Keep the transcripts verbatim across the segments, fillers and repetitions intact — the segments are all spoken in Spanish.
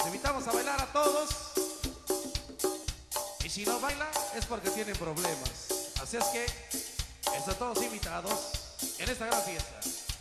invitamos a bailar a todos. Y si no bailan es porque tienen problemas. Así es que están todos invitados en esta gran fiesta.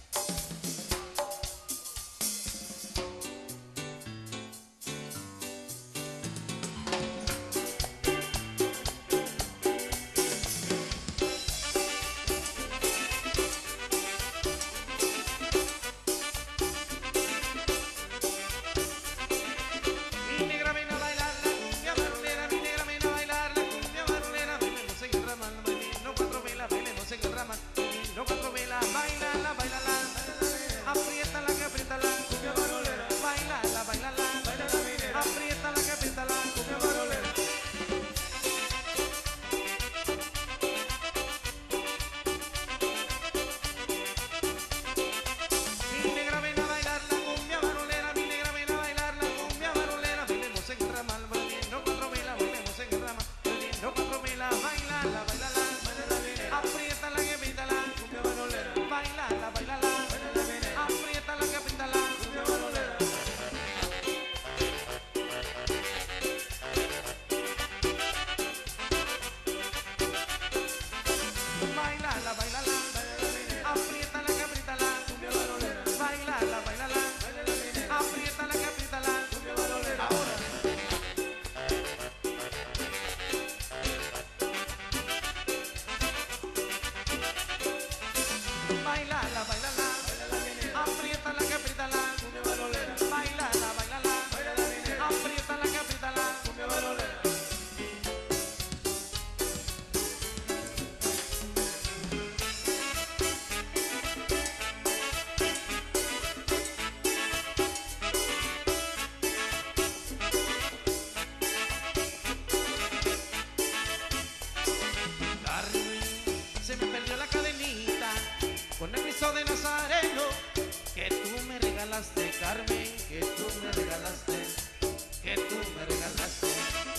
Con el Cristo de Nazareno que tú me regalaste, Carmen, que tú me regalaste, que tú me regalaste.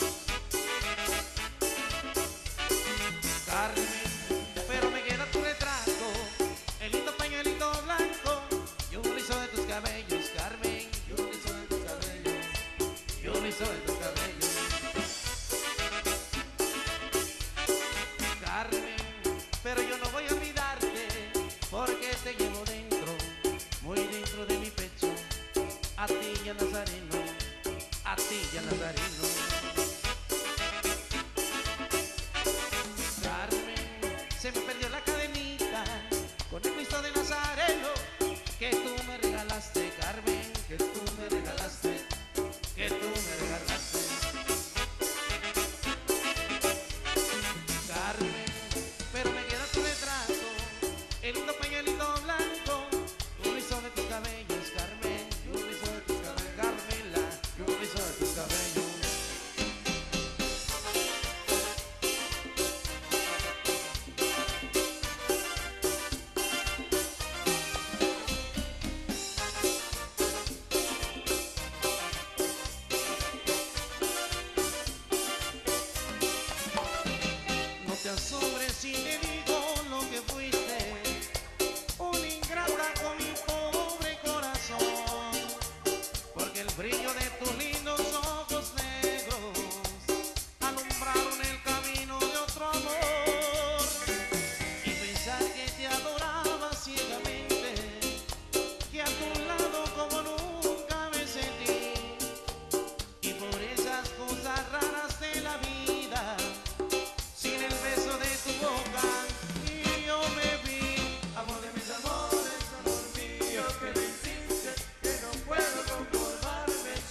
Carmen, pero me queda tu retrato, el lindo pañuelito blanco y un rizo de tus cabellos, Carmen, y un rizo de tus cabellos, y un rizo de tus cabellos. Carmen, pero yo no voy a olvidarte, porque te llevo dentro, muy dentro de mi pecho, a ti ya Nazareno, a ti ya Nazareno. Carmen, se me perdió la cadenita con el Cristo de Nazareno que tú me regalaste, Carmen, que tú me regalaste, que tú me regalaste. Carmen, pero me queda tu retrato, el lindo pañuelito blanco, un rizo de tus cabellos, Carmen, y un rizo de tus cabellos, Carmela, y un rizo de tus cabellos. No te asombres si te digo lo que fuiste, una ingrata con mi pobre corazón, porque el brillo de tus lindos ojos negros alumbraron el camino de otro amor, y pensar que te adoraba ciegamente, que a tu lado como nunca me sentí, y por esas cosas raras de la vida, sin el beso de tu boca, y yo me vi, amor de mis amores, amor mío, que me hiciste, que no puedo conformarme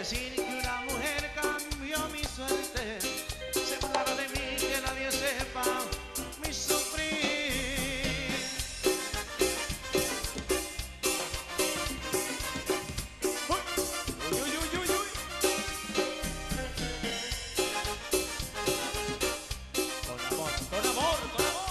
decir que una mujer cambió mi suerte. Se burlaron de mí, que nadie sepa mi sufrir. Uy, uy, uy, uy, uy. Con amor, con amor, con amor.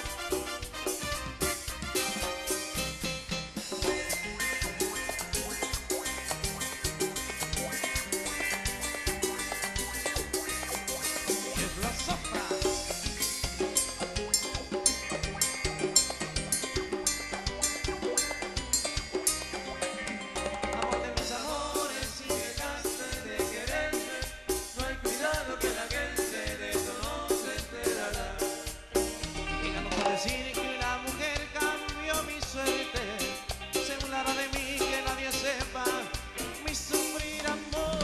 Decir que una mujer cambió mi suerte, se burlará de mí, que nadie sepa mi sufrir amor.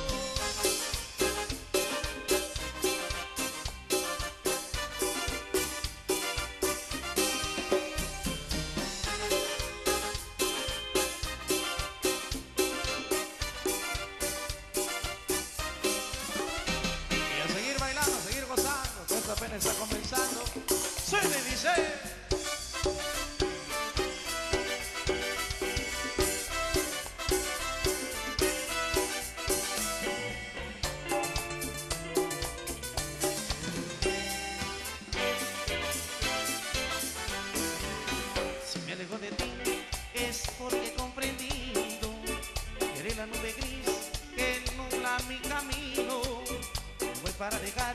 Y a seguir bailando, a seguir gozando, que esto apenas está comenzando. Se le dice. Si me alejo de ti es porque he comprendido que eres la nube gris que nubla mi camino. No voy para dejar